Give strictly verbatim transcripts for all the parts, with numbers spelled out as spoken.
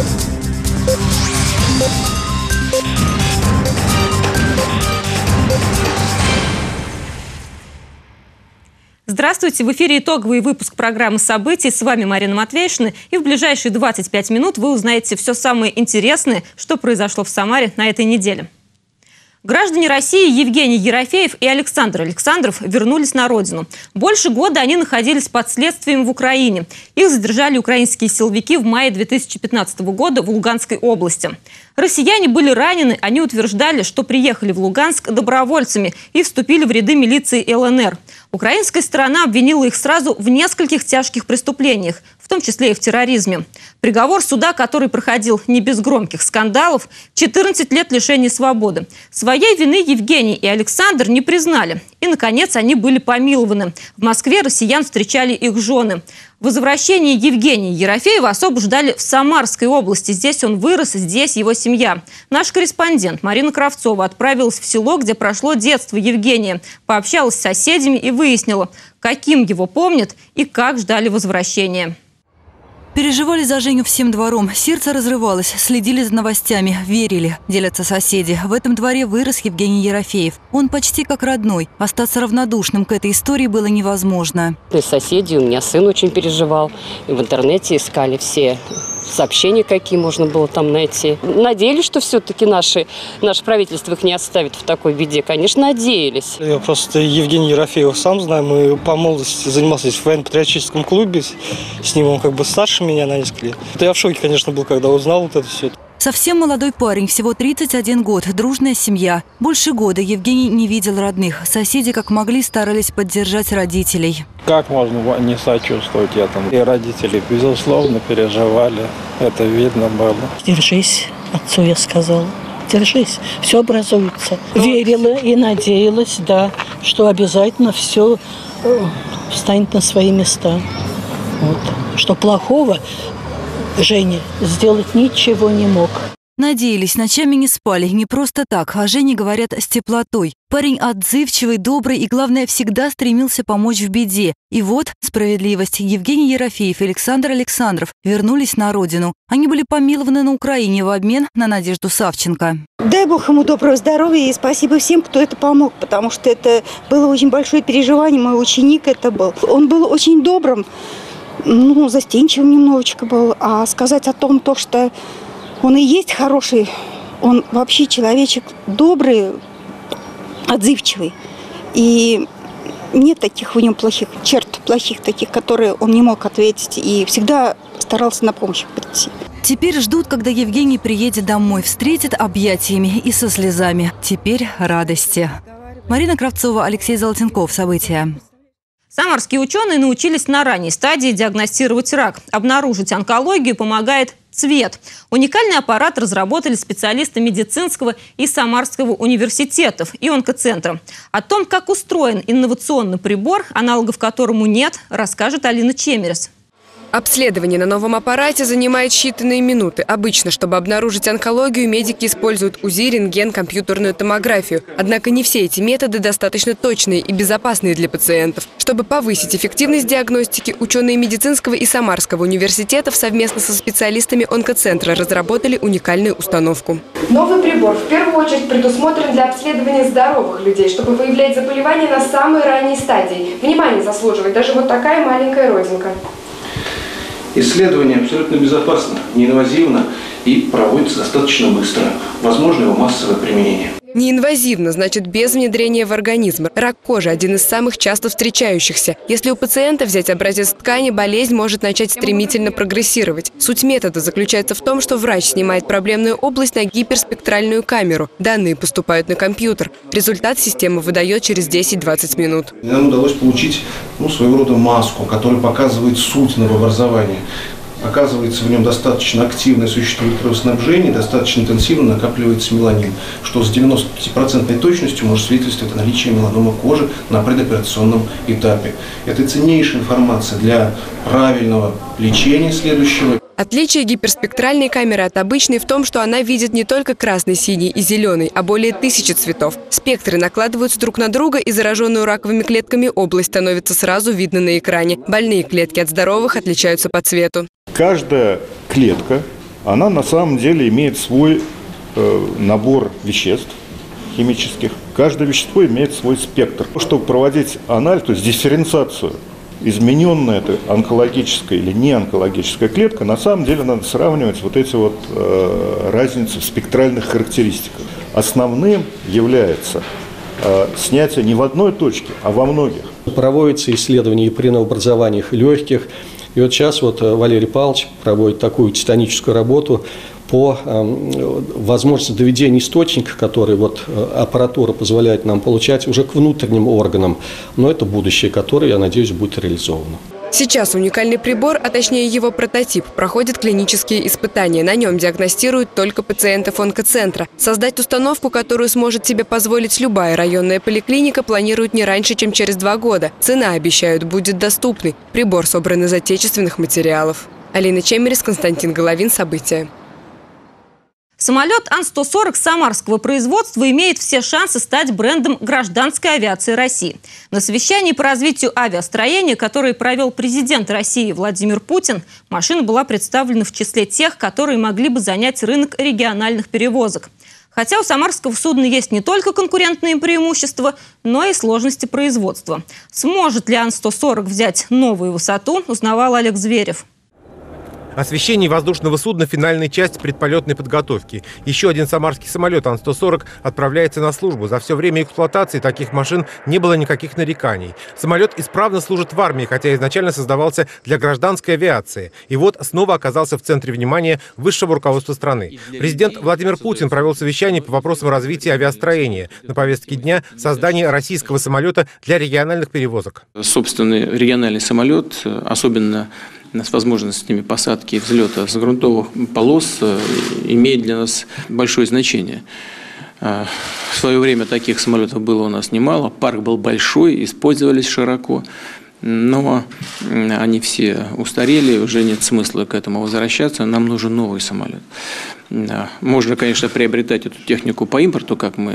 Здравствуйте! В эфире итоговый выпуск программы «События». С вами Марина Матвейшина. И в ближайшие двадцать пять минут вы узнаете все самое интересное, что произошло в Самаре на этой неделе. Граждане России Евгений Ерофеев и Александр Александров вернулись на родину. Больше года они находились под следствием в Украине. Их задержали украинские силовики в мае две тысячи пятнадцатого года в Луганской области. Россияне были ранены, они утверждали, что приехали в Луганск добровольцами и вступили в ряды милиции ЛНР. Украинская сторона обвинила их сразу в нескольких тяжких преступлениях, в том числе и в терроризме. Приговор суда, который проходил не без громких скандалов, четырнадцать лет лишения свободы. Своей вины Евгений и Александр не признали. И, наконец, они были помилованы. В Москве россиян встречали их жены. Возвращение Евгения Ерофеева особо ждали в Самарской области. Здесь он вырос, здесь его семья. Наш корреспондент Марина Кравцова отправилась в село, где прошло детство Евгения. Пообщалась с соседями и выяснила, каким его помнят и как ждали возвращения. Переживали за Женю всем двором. Сердце разрывалось, следили за новостями, верили, делятся соседи. В этом дворе вырос Евгений Ерофеев. Он почти как родной. Остаться равнодушным к этой истории было невозможно. И соседи, у меня сын очень переживал. И в интернете искали все сообщения, какие можно было там найти. Надеялись, что все-таки наши, наше правительство их не оставит в такой беде. Конечно, надеялись. Я просто Евгений Ерофеев сам знаю. Мы по молодости занимался в военно-патриотическом клубе. С ним он как бы старше меня на несколько лет. Это я в шоке, конечно, был, когда узнал вот это все. Совсем молодой парень, всего тридцать один год, дружная семья. Больше года Евгений не видел родных. Соседи как могли старались поддержать родителей. Как можно не сочувствовать этому? И родители, безусловно, переживали. Это видно было. Держись, отцу я сказала. Держись, все образуется. Верила и надеялась, да, что обязательно все встанет на свои места. Вот. Что плохого Женя сделать ничего не мог. Надеялись, ночами не спали. Не просто так, а Жене говорят с теплотой. Парень отзывчивый, добрый и, главное, всегда стремился помочь в беде. И вот справедливость. Евгений Ерофеев и Александр Александров вернулись на родину. Они были помилованы на Украине в обмен на Надежду Савченко. Дай Бог ему доброго здоровья и спасибо всем, кто это помог, потому что это было очень большое переживание. Мой ученик это был. Он был очень добрым. Ну, застенчивым немножечко был. А сказать о том, то, что он и есть хороший, он вообще человечек добрый, отзывчивый. И нет таких в нем плохих черт, плохих таких, которые он не мог ответить. И всегда старался на помощь прийти. Теперь ждут, когда Евгений приедет домой, встретит объятиями и со слезами. Теперь радости. Марина Кравцова, Алексей Золотенков. События. Самарские ученые научились на ранней стадии диагностировать рак. Обнаружить онкологию помогает цвет. Уникальный аппарат разработали специалисты медицинского и Самарского университетов и онкоцентра. О том, как устроен инновационный прибор, аналогов которому нет, расскажет Алина Чемерес. Обследование на новом аппарате занимает считанные минуты. Обычно, чтобы обнаружить онкологию, медики используют УЗИ, рентген, компьютерную томографию. Однако не все эти методы достаточно точные и безопасные для пациентов. Чтобы повысить эффективность диагностики, ученые медицинского и Самарского университетов совместно со специалистами онкоцентра разработали уникальную установку. Новый прибор в первую очередь предусмотрен для обследования здоровых людей, чтобы выявлять заболевания на самой ранней стадии. Внимание заслуживает даже вот такая маленькая родинка. Исследование абсолютно безопасно, неинвазивно и проводится достаточно быстро. Возможно его массовое применение. Неинвазивно значит без внедрения в организм. Рак кожи – один из самых часто встречающихся. Если у пациента взять образец ткани, болезнь может начать стремительно прогрессировать. Суть метода заключается в том, что врач снимает проблемную область на гиперспектральную камеру. Данные поступают на компьютер. Результат система выдает через десять-двадцать минут. Нам удалось получить ну, своего рода маску, которая показывает суть новообразования. Оказывается, в нем достаточно активное существует кровоснабжение, достаточно интенсивно накапливается меланин, что с девяностопроцентной точностью может свидетельствовать о наличии меланомы кожи на предоперационном этапе. Это ценнейшая информация для правильного лечения следующего. Отличие гиперспектральной камеры от обычной в том, что она видит не только красный, синий и зеленый, а более тысячи цветов. Спектры накладываются друг на друга, и зараженную раковыми клетками область становится сразу видно на экране. Больные клетки от здоровых отличаются по цвету. Каждая клетка она на самом деле имеет свой э, набор веществ химических. Каждое вещество имеет свой спектр. Чтобы проводить анализ, то есть дифференциацию, измененная это онкологическая или не онкологическая клетка, на самом деле надо сравнивать вот эти вот э, разницы в спектральных характеристиках. Основным является э, снятие не в одной точке, а во многих. Проводятся исследования и при новообразованиях легких. И вот сейчас вот Валерий Павлович проводит такую титаническую работу по э, возможности доведения источника, который вот, э, аппаратура позволяет нам получать уже к внутренним органам. Но это будущее, которое, я надеюсь, будет реализовано. Сейчас уникальный прибор, а точнее его прототип, проходит клинические испытания. На нем диагностируют только пациентов онкоцентра. Создать установку, которую сможет себе позволить любая районная поликлиника, планируют не раньше, чем через два года. Цена, обещают, будет доступной. Прибор собран из отечественных материалов. Алина Чемерис, Константин Головин. События. Самолет Ан сто сорок самарского производства имеет все шансы стать брендом гражданской авиации России. На совещании по развитию авиастроения, которое провел президент России Владимир Путин, машина была представлена в числе тех, которые могли бы занять рынок региональных перевозок. Хотя у самарского судна есть не только конкурентные преимущества, но и сложности производства. Сможет ли Ан сто сорок взять новую высоту, узнавал Олег Зверев. Освещение воздушного судна – финальная часть предполетной подготовки. Еще один самарский самолет Ан сто сорок отправляется на службу. За все время эксплуатации таких машин не было никаких нареканий. Самолет исправно служит в армии, хотя изначально создавался для гражданской авиации. И вот снова оказался в центре внимания высшего руководства страны. Президент Владимир Путин провел совещание по вопросам развития авиастроения. На повестке дня – создание российского самолета для региональных перевозок. Собственный региональный самолет, особенно с возможностями посадки и взлета с грунтовых полос, имеет для нас большое значение. В свое время таких самолетов было у нас немало, парк был большой, использовались широко, но они все устарели, уже нет смысла к этому возвращаться, нам нужен новый самолет. Можно, конечно, приобретать эту технику по импорту, как мы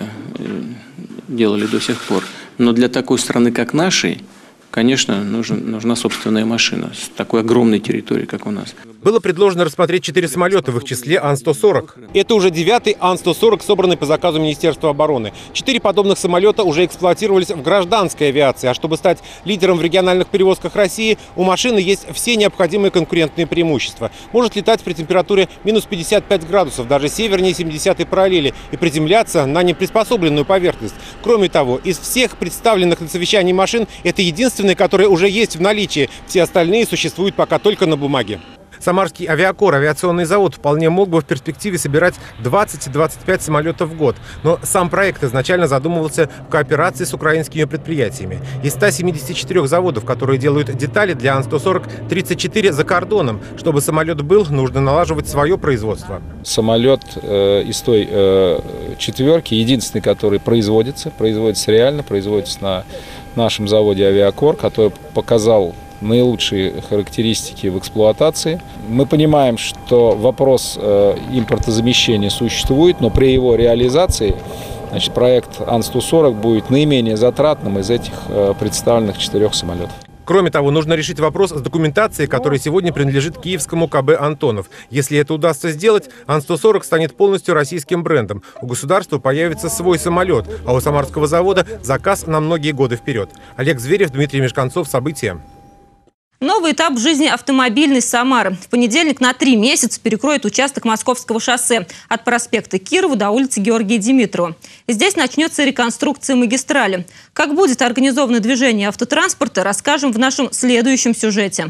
делали до сих пор, но для такой страны, как нашей, конечно, нужен, нужна собственная машина с такой огромной территорией, как у нас. Было предложено рассмотреть четыре самолета, в их числе Ан сто сорок. Это уже девятый Ан сто сорок, собранный по заказу Министерства обороны. Четыре подобных самолета уже эксплуатировались в гражданской авиации. А чтобы стать лидером в региональных перевозках России, у машины есть все необходимые конкурентные преимущества. Может летать при температуре минус пятьдесят пять градусов, даже севернее семидесятой параллели, и приземляться на неприспособленную поверхность. Кроме того, из всех представленных на совещании машин, это единственная, которая уже есть в наличии. Все остальные существуют пока только на бумаге. Самарский авиакор, авиационный завод, вполне мог бы в перспективе собирать двадцать — двадцать пять самолетов в год. Но сам проект изначально задумывался в кооперации с украинскими предприятиями. Из ста семидесяти четырёх заводов, которые делают детали для Ан сто сорок, тридцать четыре за кордоном. Чтобы самолет был, нужно налаживать свое производство. Самолет э, из той э, четверки, единственный, который производится, производится реально, производится на нашем заводе «Авиакор», который показал наилучшие характеристики в эксплуатации. Мы понимаем, что вопрос э, импортозамещения существует, но при его реализации, значит, проект Ан сто сорок будет наименее затратным из этих э, представленных четырех самолетов. Кроме того, нужно решить вопрос с документацией, которая сегодня принадлежит киевскому ка бэ «Антонов». Если это удастся сделать, Ан сто сорок станет полностью российским брендом. У государства появится свой самолет, а у самарского завода заказ на многие годы вперед. Олег Зверев, Дмитрий Мешканцов. События. Новый этап в жизни автомобильной Самары. В понедельник на три месяца перекроет участок Московского шоссе от проспекта Кирова до улицы Георгия Димитрова. Здесь начнется реконструкция магистрали. Как будет организовано движение автотранспорта, расскажем в нашем следующем сюжете.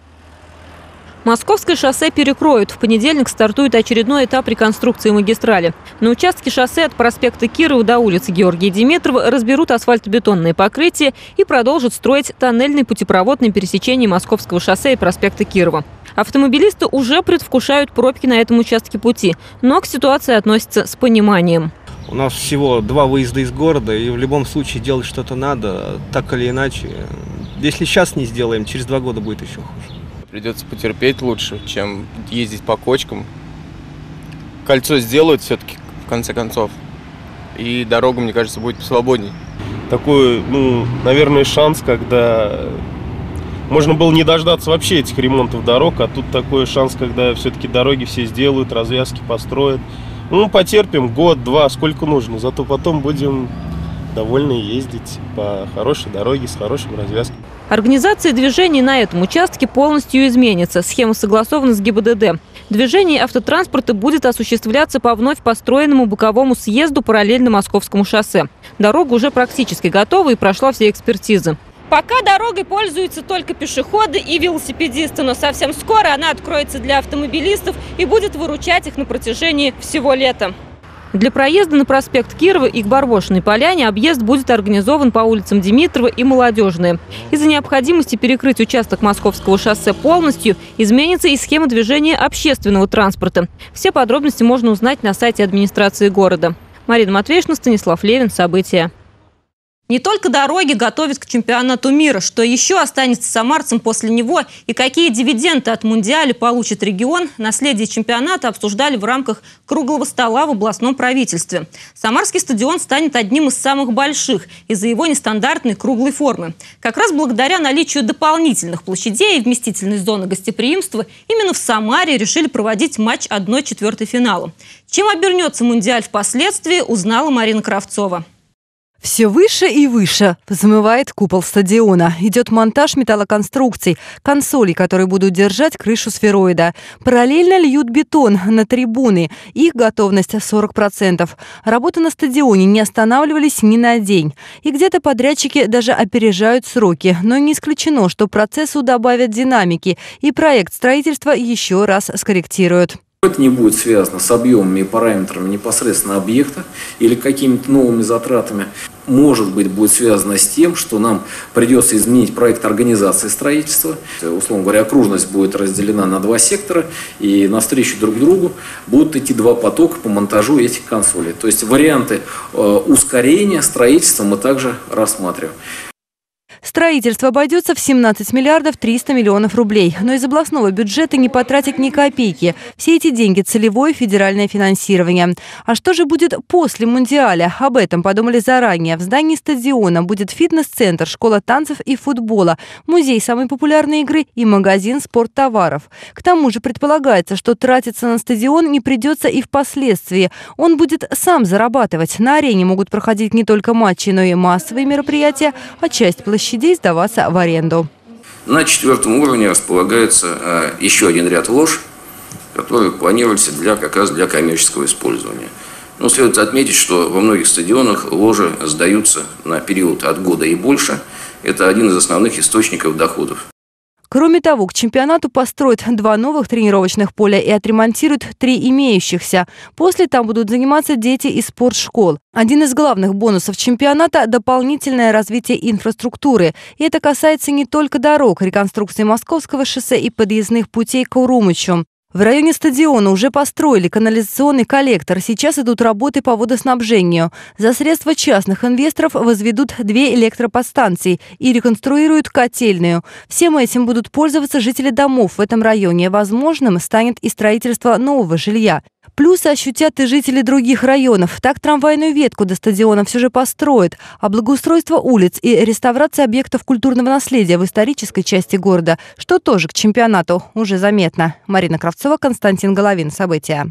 Московское шоссе перекроют. В понедельник стартует очередной этап реконструкции магистрали. На участке шоссе от проспекта Кирова до улицы Георгия Димитрова разберут асфальтобетонное покрытие и продолжат строить тоннельный путепровод на пересечении Московского шоссе и проспекта Кирова. Автомобилисты уже предвкушают пробки на этом участке пути, но к ситуации относятся с пониманием. У нас всего два выезда из города, и в любом случае делать что-то надо, так или иначе. Если сейчас не сделаем, через два года будет еще хуже. Придется потерпеть лучше, чем ездить по кочкам. Кольцо сделают все-таки, в конце концов. И дорога, мне кажется, будет свободней. Такой, ну, наверное, шанс, когда можно было не дождаться вообще этих ремонтов дорог, а тут такой шанс, когда все-таки дороги все сделают, развязки построят. Ну, потерпим год-два, сколько нужно, зато потом будем довольны ездить по хорошей дороге с хорошим развязком. Организация движений на этом участке полностью изменится. Схема согласована с ГИБДД. Движение автотранспорта будет осуществляться по вновь построенному боковому съезду параллельно Московскому шоссе. Дорога уже практически готова и прошла все экспертизы. Пока дорогой пользуются только пешеходы и велосипедисты, но совсем скоро она откроется для автомобилистов и будет выручать их на протяжении всего лета. Для проезда на проспект Кирова и к Барбошиной поляне объезд будет организован по улицам Димитрова и Молодежная. Из-за необходимости перекрыть участок Московского шоссе полностью изменится и схема движения общественного транспорта. Все подробности можно узнать на сайте администрации города. Марина Матвеевна, Станислав Левин. События. Не только дороги готовят к чемпионату мира. Что еще останется самарцам после него и какие дивиденды от Мундиаля получит регион, наследие чемпионата обсуждали в рамках круглого стола в областном правительстве. Самарский стадион станет одним из самых больших из-за его нестандартной круглой формы. Как раз благодаря наличию дополнительных площадей и вместительной зоны гостеприимства именно в Самаре решили проводить матч одной четвертой финала. Чем обернется Мундиаль впоследствии, узнала Марина Кравцова. Все выше и выше взмывает купол стадиона. Идет монтаж металлоконструкций, консолей, которые будут держать крышу сфероида. Параллельно льют бетон на трибуны. Их готовность сорок процентов. Работы на стадионе не останавливались ни на день. И где-то подрядчики даже опережают сроки. Но не исключено, что процессу добавят динамики. И проект строительства еще раз скорректируют. Это не будет связано с объемами и параметрами непосредственно объекта или какими-то новыми затратами. Может быть, будет связано с тем, что нам придется изменить проект организации строительства. Условно говоря, окружность будет разделена на два сектора, и навстречу друг другу будут идти два потока по монтажу этих консолей. То есть варианты э, ускорения строительства мы также рассматриваем. Строительство обойдется в семнадцать миллиардов триста миллионов рублей. Но из областного бюджета не потратят ни копейки. Все эти деньги – целевое федеральное финансирование. А что же будет после Мундиаля? Об этом подумали заранее. В здании стадиона будет фитнес-центр, школа танцев и футбола, музей самой популярной игры и магазин спорттоваров. К тому же предполагается, что тратиться на стадион не придется и впоследствии. Он будет сам зарабатывать. На арене могут проходить не только матчи, но и массовые мероприятия, а часть площадей сдаваться в аренду. На четвертом уровне располагается э, еще один ряд лож, которые планируются для, как раз для коммерческого использования. Но следует отметить, что во многих стадионах ложи сдаются на период от года и больше. Это один из основных источников доходов. Кроме того, к чемпионату построят два новых тренировочных поля и отремонтируют три имеющихся. После там будут заниматься дети из спортшкол. Один из главных бонусов чемпионата – дополнительное развитие инфраструктуры. И это касается не только дорог, реконструкции Московского шоссе и подъездных путей к Урумычу. В районе стадиона уже построили канализационный коллектор. Сейчас идут работы по водоснабжению. За средства частных инвесторов возведут две электроподстанции и реконструируют котельную. Всем этим будут пользоваться жители домов в этом районе. Возможным станет и строительство нового жилья. Плюсы ощутят и жители других районов. Так трамвайную ветку до стадиона все же построят. А благоустройство улиц и реставрация объектов культурного наследия в исторической части города, что тоже к чемпионату уже заметно. Марина Кравцова, Константин Головин. События.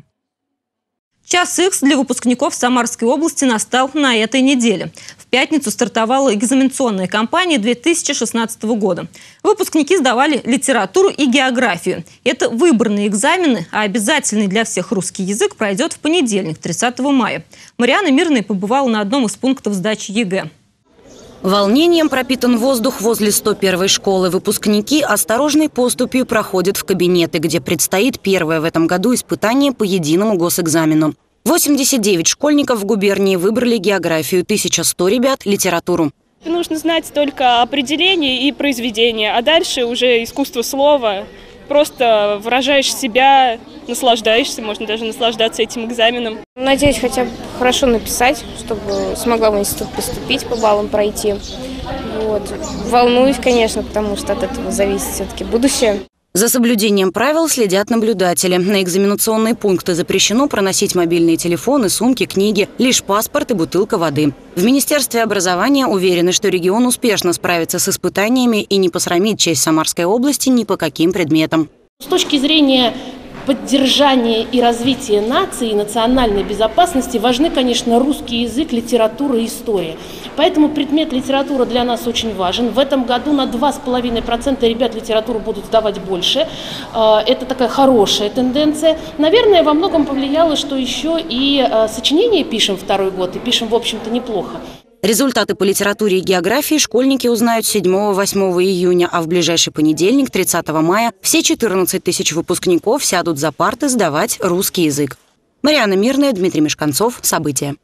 Час икс для выпускников Самарской области настал на этой неделе. В пятницу стартовала экзаменационная кампания две тысячи шестнадцатого года. Выпускники сдавали литературу и географию. Это выборные экзамены, а обязательный для всех русский язык пройдет в понедельник, тридцатого мая. Марианна Мирная побывала на одном из пунктов сдачи ЕГЭ. Волнением пропитан воздух возле сто первой школы. Выпускники осторожной поступью проходят в кабинеты, где предстоит первое в этом году испытание по единому госэкзамену. восемьдесят девять школьников в губернии выбрали географию, тысяча сто ребят – литературу. Нужно знать только определение и произведение, а дальше уже искусство слова. Просто выражаешь себя, наслаждаешься, можно даже наслаждаться этим экзаменом. Надеюсь, хотя бы хорошо написать, чтобы смогла в институт поступить, по баллам пройти. Вот. Волнуюсь, конечно, потому что от этого зависит все-таки будущее. За соблюдением правил следят наблюдатели. На экзаменационные пункты запрещено проносить мобильные телефоны, сумки, книги, лишь паспорт и бутылка воды. В Министерстве образования уверены, что регион успешно справится с испытаниями и не посрамит честь Самарской области ни по каким предметам. С точки зрения поддержания и развития нации и национальной безопасности важны, конечно, русский язык, литература и история. Поэтому предмет литература для нас очень важен. В этом году на два с половиной процента ребят литературу будут сдавать больше. Это такая хорошая тенденция. Наверное, во многом повлияло, что еще и сочинения пишем второй год, и пишем, в общем-то, неплохо. Результаты по литературе и географии школьники узнают седьмого-восьмого июня, а в ближайший понедельник, тридцатого мая, все четырнадцать тысяч выпускников сядут за парты сдавать русский язык. Марьяна Мирная, Дмитрий Мешканцов. События.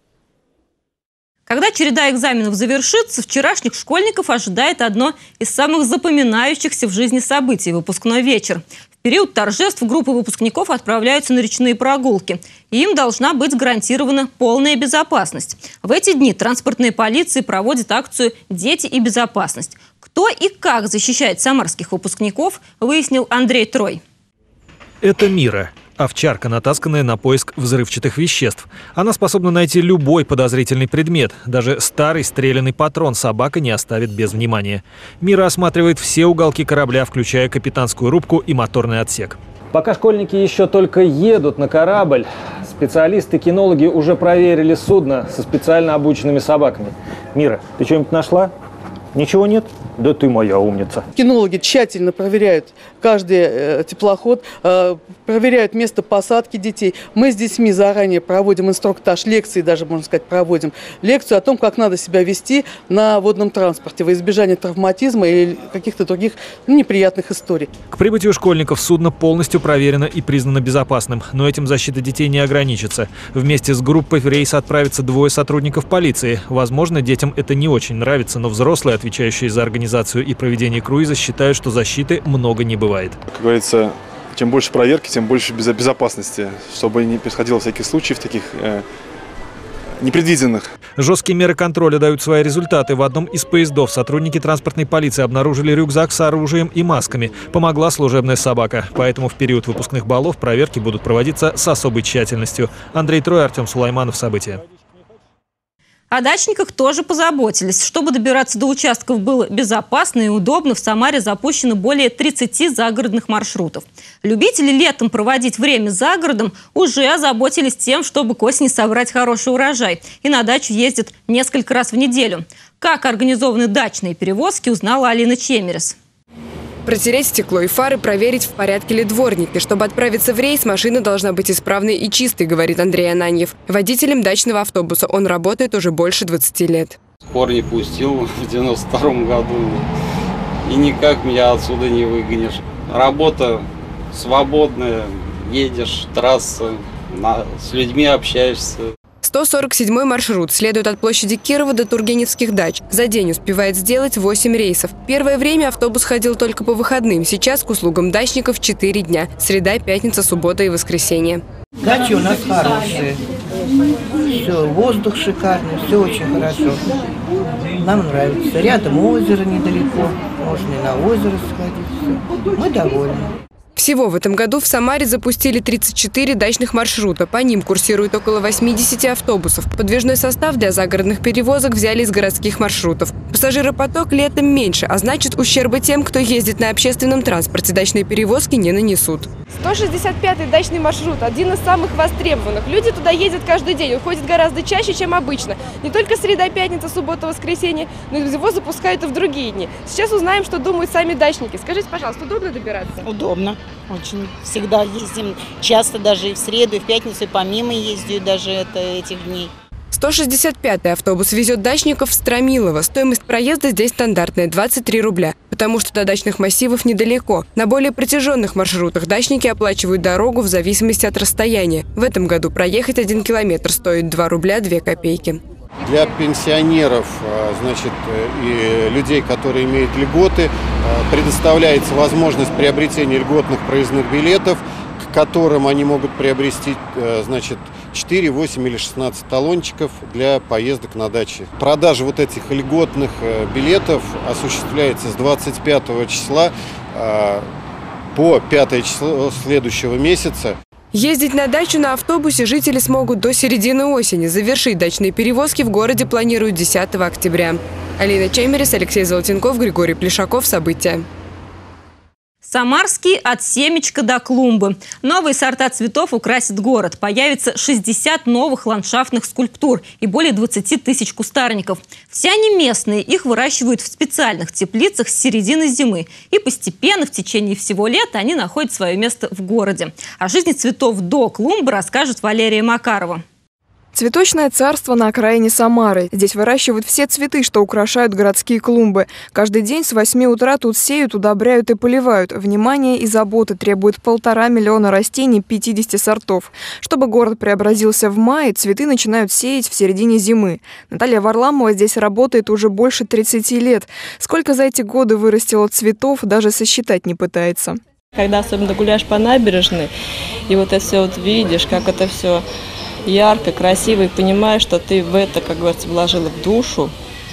Когда череда экзаменов завершится, вчерашних школьников ожидает одно из самых запоминающихся в жизни событий – выпускной вечер. В период торжеств группы выпускников отправляются на речные прогулки. И им должна быть гарантирована полная безопасность. В эти дни транспортная полиция проводит акцию «Дети и безопасность». Кто и как защищает самарских выпускников, выяснил Андрей Трой. Это Мира. Овчарка, натасканная на поиск взрывчатых веществ. Она способна найти любой подозрительный предмет. Даже старый стрелянный патрон собака не оставит без внимания. Мира осматривает все уголки корабля, включая капитанскую рубку и моторный отсек. Пока школьники еще только едут на корабль, специалисты-кинологи уже проверили судно со специально обученными собаками. Мира, ты что-нибудь нашла? Ничего нет? Да ты моя умница. Кинологи тщательно проверяют каждый э, теплоход, э, проверяют место посадки детей. Мы с детьми заранее проводим инструктаж, лекции даже, можно сказать, проводим. Лекцию о том, как надо себя вести на водном транспорте во избежание травматизма или каких-то других ну, неприятных историй. К прибытию школьников судно полностью проверено и признано безопасным. Но этим защита детей не ограничится. Вместе с группой в рейс отправятся двое сотрудников полиции. Возможно, детям это не очень нравится, но взрослые, отвечающие за организацию и проведение круиза, считают, что защиты много не бывает. Как говорится, чем больше проверки, тем больше безопасности, чтобы не происходило всяких случаев таких э, непредвиденных. Жесткие меры контроля дают свои результаты. В одном из поездов сотрудники транспортной полиции обнаружили рюкзак с оружием и масками. Помогла служебная собака. Поэтому в период выпускных баллов проверки будут проводиться с особой тщательностью. Андрей Трой, Артем Сулайманов. События. О дачниках тоже позаботились. Чтобы добираться до участков было безопасно и удобно, в Самаре запущено более тридцати загородных маршрутов. Любители летом проводить время за городом уже озаботились тем, чтобы к осени собрать хороший урожай. И на дачу ездят несколько раз в неделю. Как организованы дачные перевозки, узнала Алина Чемерес. Протереть стекло и фары, проверить, в порядке ли дворники. Чтобы отправиться в рейс, машина должна быть исправной и чистой, говорит Андрей Ананьев. Водителем дачного автобуса он работает уже больше двадцати лет. Корни пустил в девяносто втором году, и никак меня отсюда не выгонишь. Работа свободная, едешь, трасса, с людьми общаешься. сто сорок седьмой маршрут следует от площади Кирова до Тургеневских дач. За день успевает сделать восемь рейсов. Первое время автобус ходил только по выходным. Сейчас к услугам дачников четыре дня. Среда, пятница, суббота и воскресенье. Дачи у нас хорошие. Все, воздух шикарный, все очень хорошо. Нам нравится. Рядом озеро недалеко. Можно и на озеро сходить. Все. Мы довольны. Всего в этом году в Самаре запустили тридцать четыре дачных маршрута. По ним курсирует около восьмидесяти автобусов. Подвижной состав для загородных перевозок взяли из городских маршрутов. Пассажиропоток летом меньше, а значит, ущерба тем, кто ездит на общественном транспорте, дачные перевозки не нанесут. сто шестьдесят пятый дачный маршрут – один из самых востребованных. Люди туда ездят каждый день, уходят гораздо чаще, чем обычно. Не только среда, пятница, суббота, воскресенье, но и его запускают и в другие дни. Сейчас узнаем, что думают сами дачники. Скажите, пожалуйста, удобно добираться? Удобно. Очень. Всегда ездим. Часто даже и в среду, и в пятницу, и помимо ездию даже это, этих дней. сто шестьдесят пятый автобус везет дачников в Стромилово. Стоимость проезда здесь стандартная – двадцать три рубля. Потому что до дачных массивов недалеко. На более протяженных маршрутах дачники оплачивают дорогу в зависимости от расстояния. В этом году проехать один километр стоит два рубля две копейки. Для пенсионеров, значит, и людей, которые имеют льготы, предоставляется возможность приобретения льготных проездных билетов, к которым они могут приобрести, значит, четыре, восемь или шестнадцать талончиков для поездок на даче. Продажа вот этих льготных билетов осуществляется с двадцать пятого числа по пятое число следующего месяца. Ездить на дачу на автобусе жители смогут до середины осени. Завершить дачные перевозки в городе планируют десятого октября. Алина Чемерис, Алексей Золотенков, Григорий Плешаков. События. Самарский от семечка до клумбы. Новые сорта цветов украсят город. Появится шестьдесят новых ландшафтных скульптур и более двадцати тысяч кустарников. Все они местные. Их выращивают в специальных теплицах с середины зимы. И постепенно в течение всего лета они находят свое место в городе. О жизни цветов до клумбы расскажет Валерия Макарова. Цветочное царство на окраине Самары. Здесь выращивают все цветы, что украшают городские клумбы. Каждый день с восьми утра тут сеют, удобряют и поливают. Внимание и заботы требует полтора миллиона растений пятидесяти сортов. Чтобы город преобразился в мае, цветы начинают сеять в середине зимы. Наталья Варламова здесь работает уже больше тридцати лет. Сколько за эти годы вырастило цветов, даже сосчитать не пытается. Когда особенно гуляешь по набережной, и вот это все вот видишь, как это все ярко, красиво, и понимаешь, что ты в это, как говорится, вложила в душу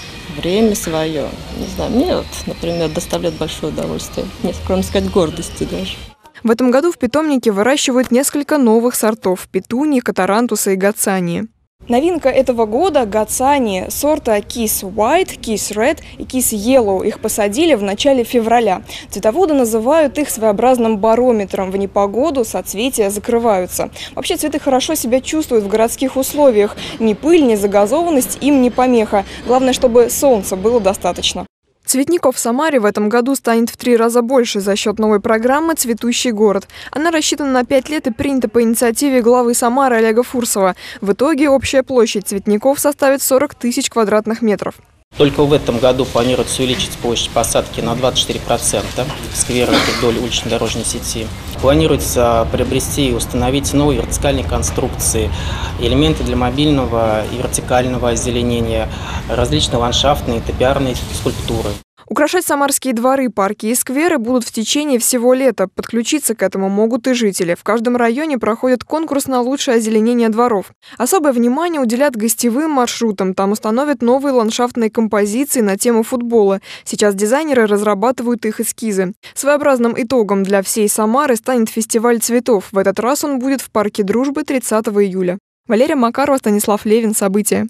время свое. Не знаю, мне вот, например, доставляет большое удовольствие. Нет, кроме сказать, гордости даже. В этом году в питомнике выращивают несколько новых сортов – петунии, катарантуса и гацании. Новинка этого года – гацании сорта Kiss White, Kiss Red и Kiss Yellow. Их посадили в начале февраля. Цветоводы называют их своеобразным барометром. В непогоду соцветия закрываются. Вообще цветы хорошо себя чувствуют в городских условиях. Ни пыль, ни загазованность им не помеха. Главное, чтобы солнца было достаточно. Цветников в Самаре в этом году станет в три раза больше за счет новой программы «Цветущий город». Она рассчитана на пять лет и принята по инициативе главы Самары Олега Фурсова. В итоге общая площадь цветников составит сорок тысяч квадратных метров. Только в этом году планируется увеличить площадь посадки на двадцать четыре процента в скверах вдоль улично-дорожной сети. Планируется приобрести и установить новые вертикальные конструкции, элементы для мобильного и вертикального озеленения, различные ландшафтные и топиарные скульптуры. Украшать самарские дворы, парки и скверы будут в течение всего лета. Подключиться к этому могут и жители. В каждом районе проходит конкурс на лучшее озеленение дворов. Особое внимание уделят гостевым маршрутам. Там установят новые ландшафтные композиции на тему футбола. Сейчас дизайнеры разрабатывают их эскизы. Своеобразным итогом для всей Самары станет фестиваль цветов. В этот раз он будет в парке Дружбы тридцатого июля. Валерия Макарова, Станислав Левин. События.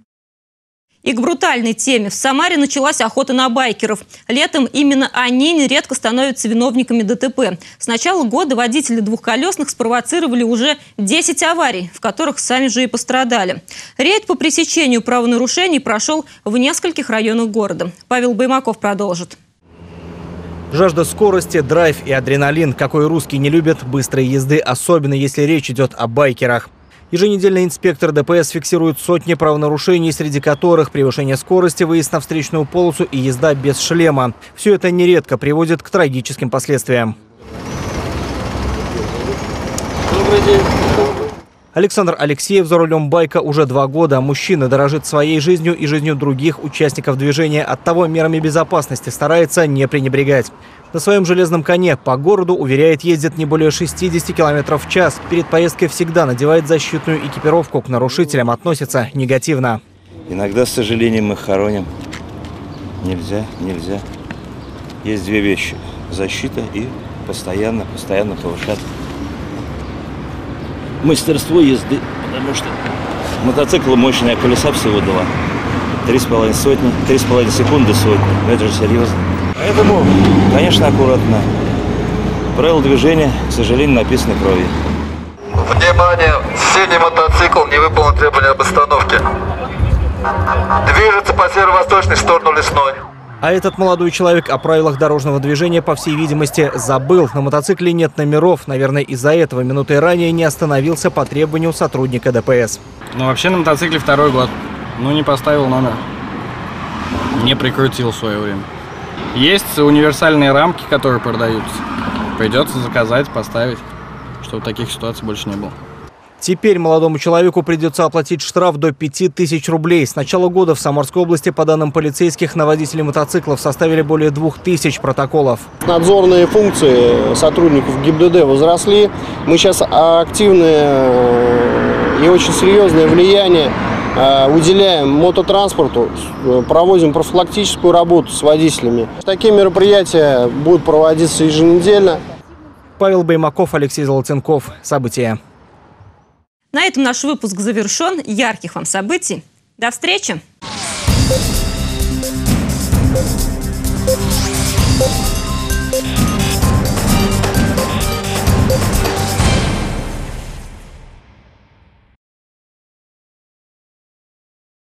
И к брутальной теме. В Самаре началась охота на байкеров. Летом именно они нередко становятся виновниками ДТП. С начала года водители двухколесных спровоцировали уже десять аварий, в которых сами же и пострадали. Рейд по пресечению правонарушений прошел в нескольких районах города. Павел Баймаков продолжит. Жажда скорости, драйв и адреналин. Какой русский не любит быстрой езды, особенно если речь идет о байкерах. Еженедельно инспектор ДПС фиксирует сотни правонарушений, среди которых превышение скорости, выезд на встречную полосу и езда без шлема. Все это нередко приводит к трагическим последствиям. Добрый день. Александр Алексеев за рулем байка уже два года. Мужчина дорожит своей жизнью и жизнью других участников движения. Оттого мерами безопасности старается не пренебрегать. На своем железном коне по городу, уверяет, ездит не более шестидесяти километров в час. Перед поездкой всегда надевает защитную экипировку. К нарушителям относится негативно. Иногда, с сожалением, мы хороним. Нельзя, нельзя. Есть две вещи. Защита и постоянно, постоянно повышать мастерство езды. Потому что мотоцикл мощный, а колеса всего два. Три с половиной сотни, три с половиной секунды сотни. Это же серьезно. Поэтому, конечно, аккуратно. Правила движения, к сожалению, написаны кровью. Внимание! Синий мотоцикл не выполнил требования об остановке. Движется по северо-восточной в сторону Лесной. А этот молодой человек о правилах дорожного движения, по всей видимости, забыл. На мотоцикле нет номеров. Наверное, из-за этого минутой ранее не остановился по требованию сотрудника ДПС. Ну, вообще на мотоцикле второй год. Ну, не поставил номер. Не прикрутил в свое время. Есть универсальные рамки, которые продаются. Придется заказать, поставить, чтобы таких ситуаций больше не было. Теперь молодому человеку придется оплатить штраф до пяти тысяч рублей. С начала года в Самарской области, по данным полицейских, на водителей мотоциклов составили более двух тысяч протоколов. Надзорные функции сотрудников ГИБДД возросли. Мы сейчас активное и очень серьезное влияние уделяем мототранспорту, проводим профилактическую работу с водителями. Такие мероприятия будут проводиться еженедельно. Павел Баймаков, Алексей Золотенков. События. На этом наш выпуск завершен. Ярких вам событий. До встречи!